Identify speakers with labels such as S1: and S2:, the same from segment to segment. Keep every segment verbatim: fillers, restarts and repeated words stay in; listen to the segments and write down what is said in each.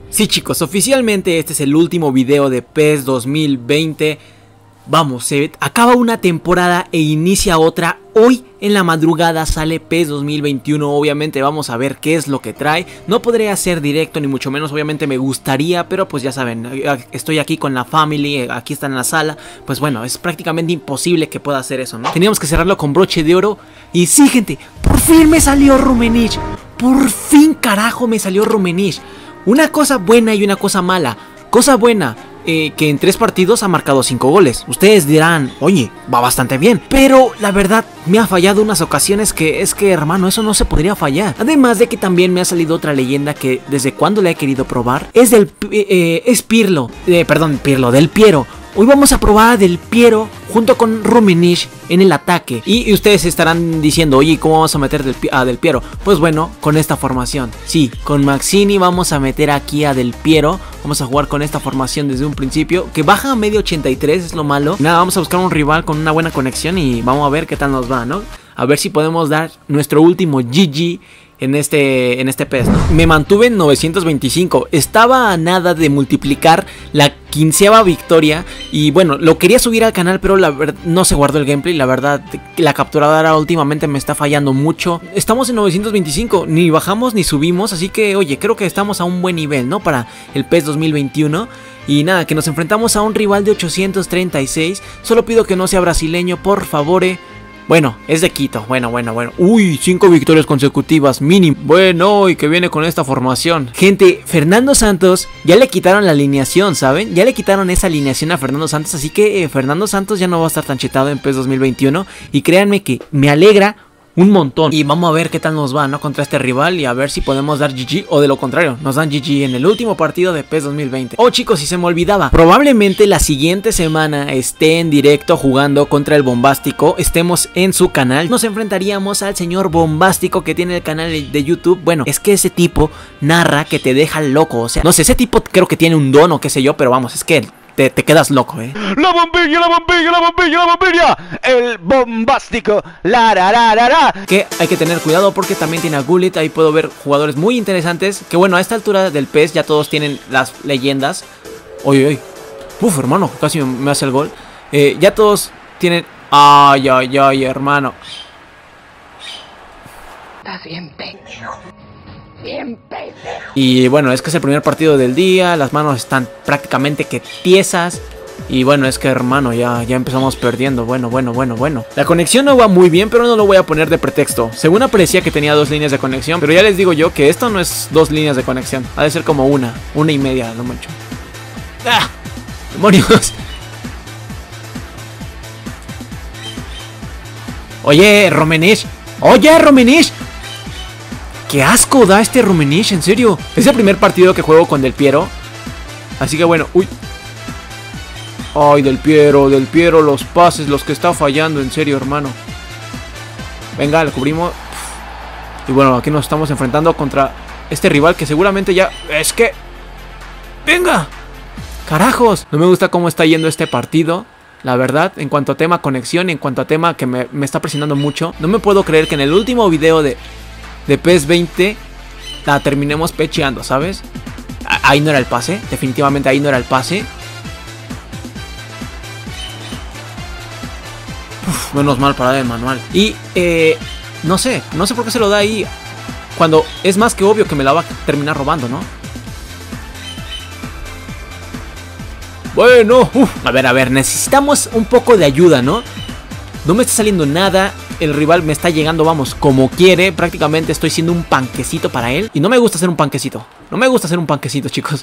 S1: Sí, chicos, oficialmente este es el último video de PES dos mil veinte. Vamos, se acaba una temporada e inicia otra. Hoy en la madrugada sale PES dos mil veintiuno. Obviamente vamos a ver qué es lo que trae. No podré hacer directo ni mucho menos, obviamente me gustaría, pero pues ya saben, estoy aquí con la family, aquí está en la sala. Pues bueno, es prácticamente imposible que pueda hacer eso, ¿no? Teníamos que cerrarlo con broche de oro. Y sí, gente, por fin me salió Rummenigge. Por fin, carajo, me salió Rummenigge. Una cosa buena y una cosa mala. Cosa buena, Eh, que en tres partidos ha marcado cinco goles. Ustedes dirán, oye, va bastante bien. Pero la verdad me ha fallado unas ocasiones que es que, hermano, eso no se podría fallar. Además de que también me ha salido otra leyenda que desde cuando la he querido probar. Es del, eh, es Pirlo, eh, perdón, Pirlo, del Piero. Hoy vamos a probar Del Piero junto con Rummenigge en el ataque. Y, y ustedes estarán diciendo, oye, ¿cómo vamos a meter del, a Del Piero? Pues bueno, con esta formación. Sí, con Mazzini vamos a meter aquí a Del Piero. Vamos a jugar con esta formación desde un principio, que baja a medio ochenta y tres, es lo malo. Nada, vamos a buscar un rival con una buena conexión y vamos a ver qué tal nos va, ¿no? A ver si podemos dar nuestro último G G en este, en este PES, ¿no? Me mantuve en novecientos veinticinco. Estaba a nada de multiplicar la quinceava victoria. Y bueno, lo quería subir al canal, pero la verdad no se guardó el gameplay. La verdad, la capturadora últimamente me está fallando mucho. Estamos en novecientos veinticinco. Ni bajamos ni subimos. Así que, oye, creo que estamos a un buen nivel, ¿no? Para el PES dos mil veintiuno. Y nada, que nos enfrentamos a un rival de ochocientos treinta y seis. Solo pido que no sea brasileño, por favor. Bueno, es de Quito, bueno, bueno, bueno. Uy, cinco victorias consecutivas, mínimo. Bueno, y que viene con esta formación. Gente, Fernando Santos, ya le quitaron la alineación, ¿saben? Ya le quitaron esa alineación a Fernando Santos. Así que eh, Fernando Santos ya no va a estar tan chetado en PES dos mil veintiuno. Y créanme que me alegra un montón. Y vamos a ver qué tal nos va, ¿no? Contra este rival y a ver si podemos dar G G o de lo contrario, nos dan G G en el último partido de PES dos mil veinte. Oh, chicos, si se me olvidaba, probablemente la siguiente semana esté en directo jugando contra el Bombástico, estemos en su canal. Nos enfrentaríamos al señor Bombástico que tiene el canal de YouTube. Bueno, es que ese tipo narra que te deja loco, o sea, no sé, ese tipo creo que tiene un don o qué sé yo, pero vamos, es que Te, te quedas loco, eh.
S2: La bombilla, la bombilla, la bombilla, la bombilla. El Bombástico. La, la, la, la, la.
S1: Que hay que tener cuidado porque también tiene a Gullit. Ahí puedo ver jugadores muy interesantes. Que bueno, a esta altura del PES ya todos tienen las leyendas. Oye, oye. Uf, hermano, casi me hace el gol. Eh, ya todos tienen... Ay, ay, ay, hermano.
S3: Estás bien pendejo. Bien pendejo.
S1: Y bueno, es que es el primer partido del día. Las manos están prácticamente que tiesas. Y bueno, es que hermano, ya, ya empezamos perdiendo. Bueno, bueno, bueno, bueno. La conexión no va muy bien, pero no lo voy a poner de pretexto. Según aparecía que tenía dos líneas de conexión, pero ya les digo yo que esto no es dos líneas de conexión. Ha de ser como una, una y media, no mucho. ¡Ah! ¡Demonios! Oye, Rummenigge. Oye, Rummenigge. ¡Qué asco da este Rummenigge, en serio! Es el primer partido que juego con Del Piero. Así que bueno, uy. Ay, Del Piero, Del Piero, los pases, los que está fallando, en serio, hermano. Venga, lo cubrimos. Y bueno, aquí nos estamos enfrentando contra este rival que seguramente ya... Es que... ¡Venga! ¡Carajos! No me gusta cómo está yendo este partido. La verdad, en cuanto a tema conexión, en cuanto a tema que me, me está presionando mucho. No me puedo creer que en el último video de... de PES veinte la terminemos pecheando, ¿sabes? Ahí no era el pase, definitivamente ahí no era el pase. Uf, menos mal para el manual. Y eh, no sé, no sé por qué se lo da ahí, cuando es más que obvio que me la va a terminar robando, ¿no? Bueno, uf, a ver, a ver, necesitamos un poco de ayuda, ¿no? No me está saliendo nada. El rival me está llegando, vamos, como quiere. Prácticamente estoy siendo un panquecito para él. Y no me gusta ser un panquecito. No me gusta ser un panquecito, chicos.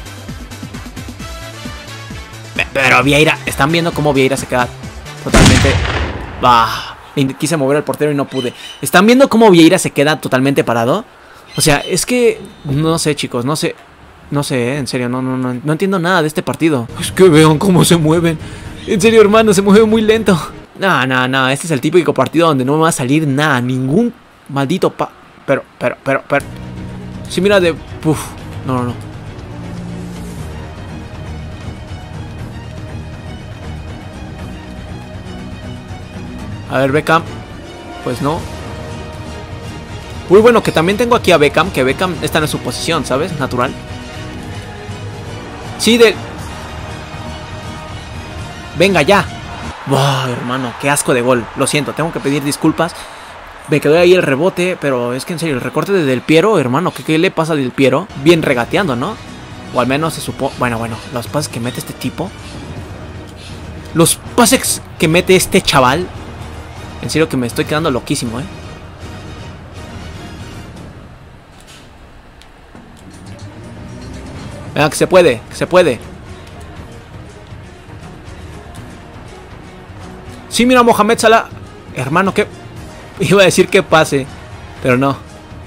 S1: Pero Vieira, están viendo cómo Vieira se queda totalmente... Bah, quise mover al portero y no pude. ¿Están viendo cómo Vieira se queda totalmente parado? O sea, es que... No sé, chicos, no sé. No sé, eh, en serio, no, no, no, no entiendo nada de este partido. Es que vean cómo se mueven. En serio, hermano, se mueve muy lento. No, no, no, este es el típico partido donde no me va a salir nada, ningún maldito pa... Pero, pero, pero, pero... Sí, mira de... Uf, no, no, no. A ver, Beckham. Pues no. Uy, bueno, que también tengo aquí a Beckham, que Beckham está en su posición, ¿sabes? Natural. Sí, del... Venga, ya. Wow, hermano, qué asco de gol. Lo siento, tengo que pedir disculpas. Me quedó ahí el rebote, pero es que en serio, el recorte de Del Piero, hermano, ¿qué, qué le pasa a Del Piero? Bien regateando, ¿no? O al menos se supo... Bueno, bueno, los pases que mete este tipo. Los pases que mete este chaval. En serio que me estoy quedando loquísimo, ¿eh? Venga, que se puede, que se puede. Sí, mira, Mohamed Salah. Hermano, que... Iba a decir que pase, pero no.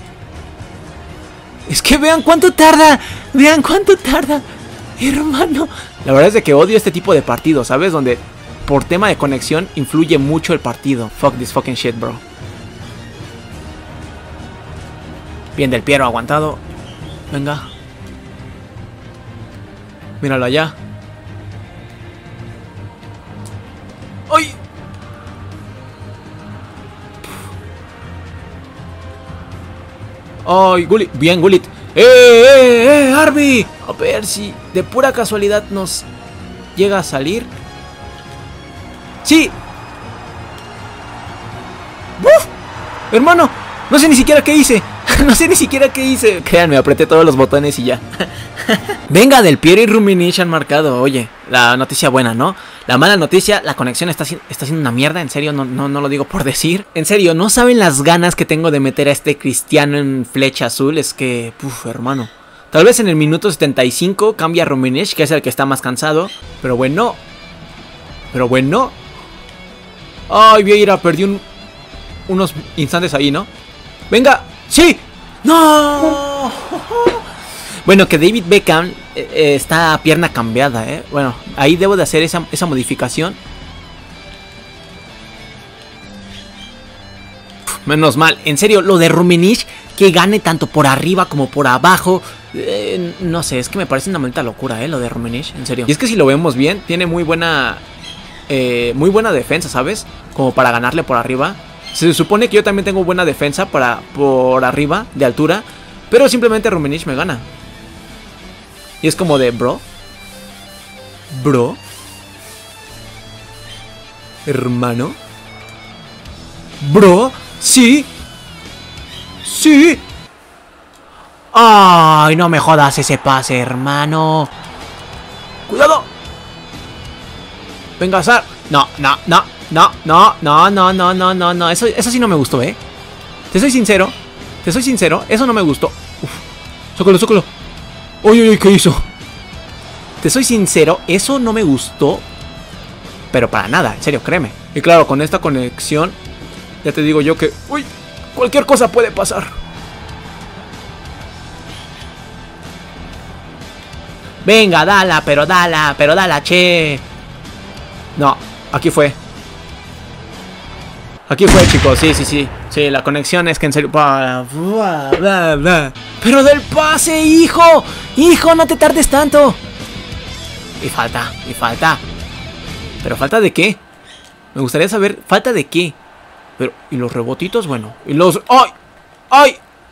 S1: Es que vean cuánto tarda. Vean cuánto tarda, hermano. La verdad es de que odio este tipo de partidos, ¿sabes? Donde por tema de conexión influye mucho el partido. Fuck this fucking shit, bro. Bien, Del Piero aguantado. Venga. Míralo allá. ¡Ay! ¡Ay, Gullit! Bien, Gullit. ¡Eh, eh, eh, Arby! A ver si de pura casualidad nos llega a salir. ¡Sí! ¡Uf! Hermano, no sé ni siquiera qué hice. No sé ni siquiera qué hice. Créanme, apreté todos los botones y ya. Venga, Del Piero y Rummenigge han marcado. Oye, la noticia buena, ¿no? La mala noticia, la conexión está, está siendo una mierda. En serio, no, no, no lo digo por decir. En serio, no saben las ganas que tengo de meter a este Cristiano en flecha azul. Es que, puf, hermano. Tal vez en el minuto setenta y cinco cambia Rummenigge, que es el que está más cansado. Pero bueno. Pero bueno. Ay, Vieira, perdí un, unos instantes ahí, ¿no? Venga. ¡Sí! ¡No! Bueno, que David Beckham eh, está a pierna cambiada, ¿eh? Bueno, ahí debo de hacer esa, esa modificación. Uf, menos mal. En serio, lo de Rummenigge, que gane tanto por arriba como por abajo. Eh, no sé, es que me parece una maldita locura, ¿eh? Lo de Rummenigge, en serio. Y es que si lo vemos bien, tiene muy buena... Eh, muy buena defensa, ¿sabes? Como para ganarle por arriba. Se supone que yo también tengo buena defensa para por arriba, de altura. Pero simplemente Rummenigge me gana. Y es como de, bro. Bro. Hermano. Bro. Sí. Sí. Ay, no me jodas ese pase, hermano. Cuidado. Venga, Sar. No, no, no. No, no, no, no, no, no, no, no. Eso, eso sí no me gustó, ¿eh? Te soy sincero. Te soy sincero. Eso no me gustó. Uf. Zócalo, zócalo. Uy, uy, uy, ¿qué hizo? Te soy sincero. Eso no me gustó. Pero para nada, en serio, créeme. Y claro, con esta conexión, ya te digo yo que... Uy, cualquier cosa puede pasar. Venga, dala, pero dala, pero dala, che. No, aquí fue. Aquí fue, chicos, sí, sí, sí. Sí, la conexión es que en serio... Pero del pase, hijo. Hijo, no te tardes tanto. Y falta, y falta. ¿Pero falta de qué? Me gustaría saber, ¿falta de qué? Pero, ¿y los rebotitos? Bueno, y los... ¡Ay! ¡Ay!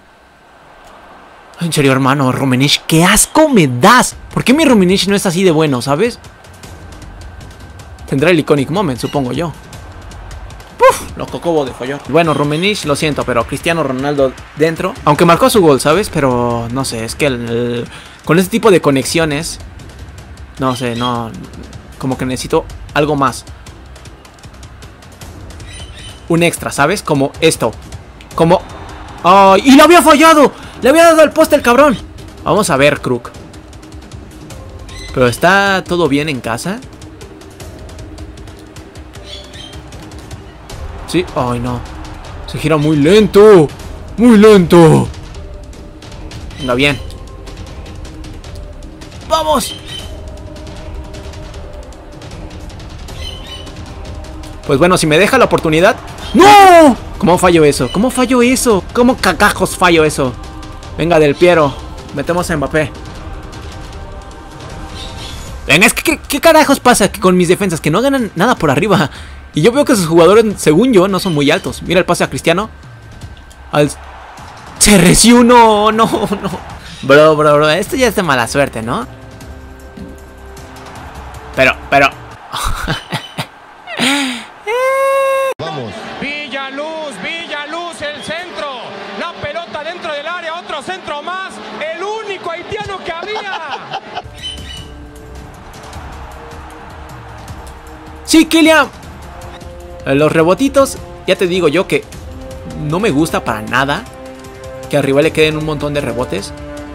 S1: En serio, hermano, Rummenigge, ¡qué asco me das! ¿Por qué mi Rummenigge no es así de bueno, sabes? Tendrá el iconic moment, supongo yo. ¡Puf! Lo cocobo de follón. Bueno, Rummenigge, lo siento, pero Cristiano Ronaldo dentro. Aunque marcó su gol, ¿sabes? Pero no sé, es que el, el, con este tipo de conexiones... No sé, no... Como que necesito algo más. Un extra, ¿sabes? Como esto. Como... ¡Ay! ¡Y lo había fallado! ¡Le había dado al poste el cabrón! Vamos a ver, Kruk. ¿Pero está todo bien en casa? Sí, ay no. Se gira muy lento. Muy lento. Venga, bien. ¡Vamos! Pues bueno, si me deja la oportunidad. ¡No! ¿Cómo fallo eso? ¿Cómo fallo eso? ¿Cómo cacajos fallo eso? Venga, Del Piero. Metemos a Mbappé. Venga, es que ¿qué, qué carajos pasa que con mis defensas? Que no ganan nada por arriba. Y yo veo que sus jugadores, según yo, no son muy altos. Mira el pase a Cristiano. Al... C R C uno. No, no. Bro, bro, bro. Esto ya es de mala suerte, ¿no? Pero, pero...
S4: Vamos.
S5: Villaluz, Villaluz, el centro. La pelota dentro del área, otro centro más. El único haitiano que había.
S1: Sí, Kylian. Los rebotitos, ya te digo yo que no me gusta para nada que arriba le queden un montón de rebotes.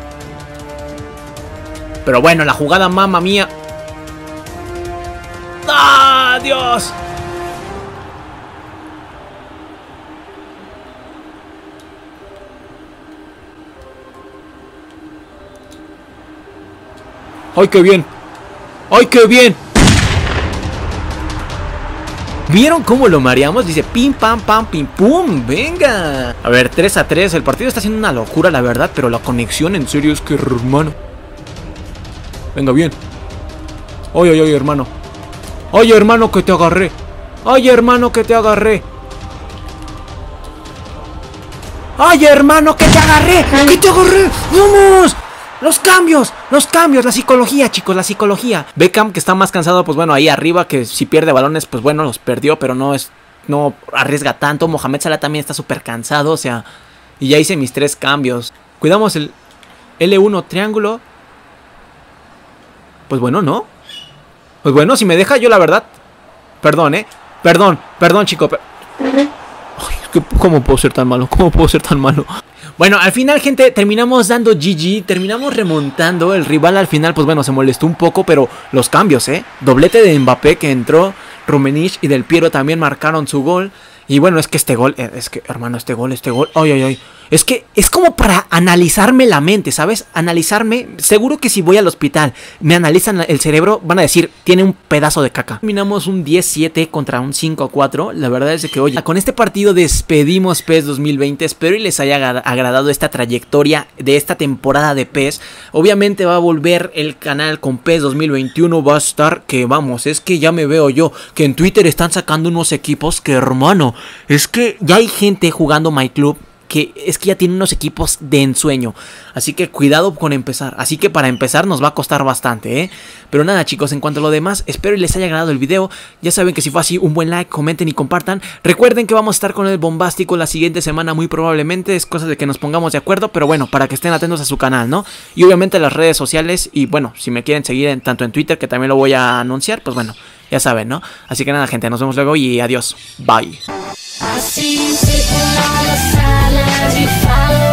S1: Pero bueno, la jugada, mamma mía. ¡Ah, Dios! ¡Ay, qué bien! ¡Ay, qué bien! ¿Vieron cómo lo mareamos? Dice pim, pam, pam, pim, pum. ¡Venga! A ver, tres a tres. El partido está siendo una locura, la verdad. Pero la conexión, en serio, es que, hermano. Venga, bien. Oye, oye, oye, hermano. Oye, hermano, que te agarré. Oye, hermano, que te agarré. Oye, hermano, que te agarré. Que te agarré. ¡Vamos! Los cambios, los cambios, la psicología, chicos, la psicología. Beckham, que está más cansado, pues bueno, ahí arriba, que si pierde balones, pues bueno, los perdió, pero no es, no arriesga tanto. Mohamed Salah también está súper cansado, o sea, y ya hice mis tres cambios. Cuidamos el L uno triángulo. Pues bueno, ¿no? Pues bueno, si me deja yo la verdad. Perdón, eh, perdón, perdón, chico. Per Ay, es que, ¿cómo puedo ser tan malo? ¿Cómo puedo ser tan malo? Bueno, al final, gente, terminamos dando G G, terminamos remontando. El rival al final, pues bueno, se molestó un poco, pero los cambios, ¿eh? Doblete de Mbappé que entró, Rummenigge y Del Piero también marcaron su gol. Y bueno, es que este gol, es que, hermano, este gol, este gol, ay, ay, ay. Es que es como para analizarme la mente, ¿sabes? Analizarme, seguro que si voy al hospital, me analizan el cerebro, van a decir, tiene un pedazo de caca. Terminamos un diez siete contra un cinco cuatro, la verdad es que, oye, con este partido despedimos PES dos mil veinte, espero y les haya agradado esta trayectoria de esta temporada de PES. Obviamente va a volver el canal con PES dos mil veintiuno, va a estar que, vamos, es que ya me veo yo, que en Twitter están sacando unos equipos que, hermano, es que ya hay gente jugando My Club que es que ya tiene unos equipos de ensueño. Así que cuidado con empezar. Así que para empezar nos va a costar bastante, ¿eh? Pero nada, chicos, en cuanto a lo demás, espero y les haya agradado el video. Ya saben que si fue así, un buen like, comenten y compartan. Recuerden que vamos a estar con el bombástico la siguiente semana muy probablemente. Es cosa de que nos pongamos de acuerdo, pero bueno, para que estén atentos a su canal, ¿no? Y obviamente las redes sociales. Y bueno, si me quieren seguir en, tanto en Twitter, que también lo voy a anunciar, pues bueno, ya saben, ¿no? Así que nada, gente, nos vemos luego y adiós. Bye.
S6: I see you sitting on the sidelines, you follow